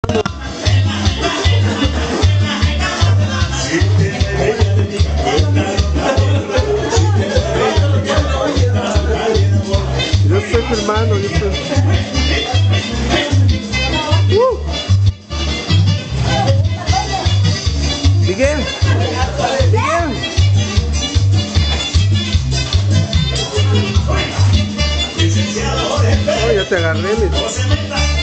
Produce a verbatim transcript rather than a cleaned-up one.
Yo estoy filmando, yo estoy... Uh. Miguel, Miguel. Oh, ya te agarré, mi...